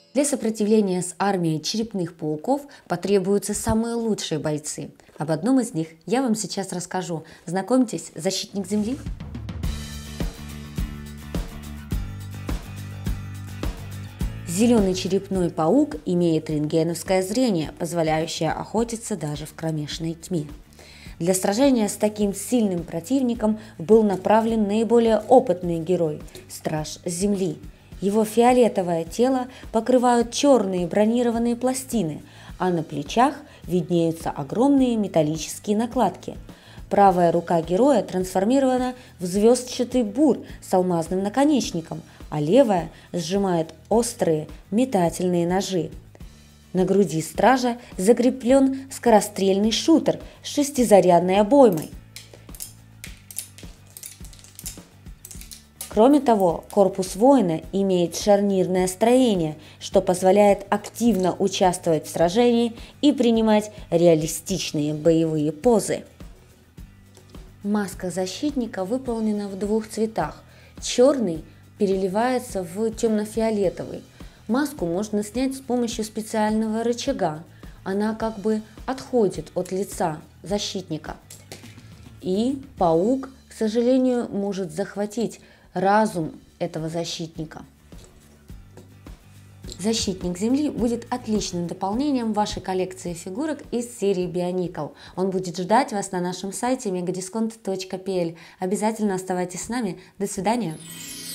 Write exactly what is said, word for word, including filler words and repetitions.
Для сопротивления с армией черепных пауков потребуются самые лучшие бойцы. Об одном из них я вам сейчас расскажу. Знакомьтесь, защитник Земли. Зеленый черепной паук имеет рентгеновское зрение, позволяющее охотиться даже в кромешной тьме. Для сражения с таким сильным противником был направлен наиболее опытный герой – Страж Земли. Его фиолетовое тело покрывают черные бронированные пластины, а на плечах виднеются огромные металлические накладки. Правая рука героя трансформирована в звездчатый бур с алмазным наконечником, а левая сжимает острые метательные ножи. На груди стража закреплен скорострельный шутер с шестизарядной обоймой. Кроме того, корпус воина имеет шарнирное строение, что позволяет активно участвовать в сражении и принимать реалистичные боевые позы. Маска защитника выполнена в двух цветах. Черный переливается в темно-фиолетовый. Маску можно снять с помощью специального рычага. Она как бы отходит от лица защитника. И паук, к сожалению, может захватить разум этого защитника. Защитник Земли будет отличным дополнением вашей коллекции фигурок из серии Бионикл. Он будет ждать вас на нашем сайте мегадисконт точка пи эл. Обязательно оставайтесь с нами. До свидания!